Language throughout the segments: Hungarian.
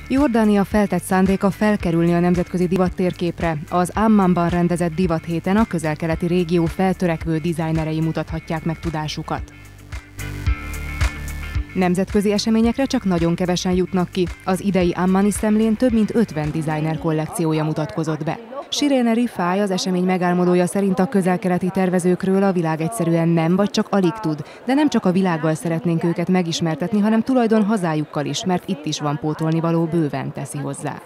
Jordánia feltett szándéka felkerülni a nemzetközi divattérképre. Az Ammanban rendezett divathéten a közel-keleti régió feltörekvő dizájnerei mutathatják meg tudásukat. Nemzetközi eseményekre csak nagyon kevesen jutnak ki. Az idei Ammani szemlén több mint 50 designer kollekciója mutatkozott be. Shireen Rifai, az esemény megálmodója szerint a közel-keleti tervezőkről a világ egyszerűen nem vagy csak alig tud, de nem csak a világgal szeretnénk őket megismertetni, hanem tulajdon hazájukkal is, mert itt is van pótolnivaló bőven, teszi hozzá.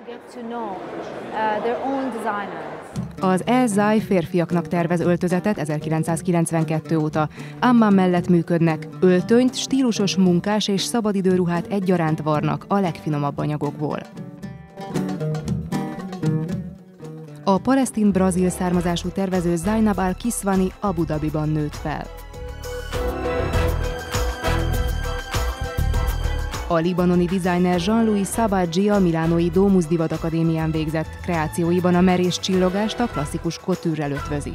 Az El-Zai férfiaknak tervez öltözetet 1992 óta. Amman mellett működnek, öltönyt, stílusos munkás és szabadidőruhát egyaránt varnak a legfinomabb anyagokból. A palesztin-brazil származású tervező Zainab Al-Kiswani Abu Dhabiban nőtt fel. A libanoni designer Jean-Louis Sabadji a milánói Domus Divat Akadémián végzett, kreációiban a merés csillogást a klasszikus couture-rel ötvözi.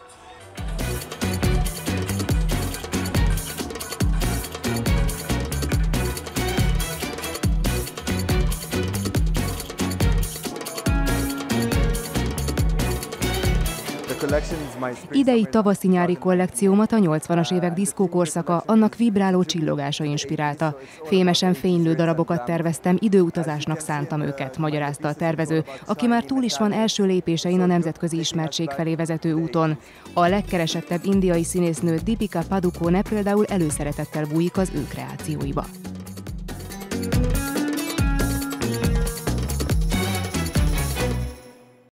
Idei tavaszi-nyári kollekciómat a 80-as évek diszkókorszaka, annak vibráló csillogása inspirálta. Fémesen fénylő darabokat terveztem, időutazásnak szántam őket, magyarázta a tervező, aki már túl is van első lépésein a nemzetközi ismertség felé vezető úton. A legkeresettebb indiai színésznő Deepika Padukone például előszeretettel bújik az ő kreációiba.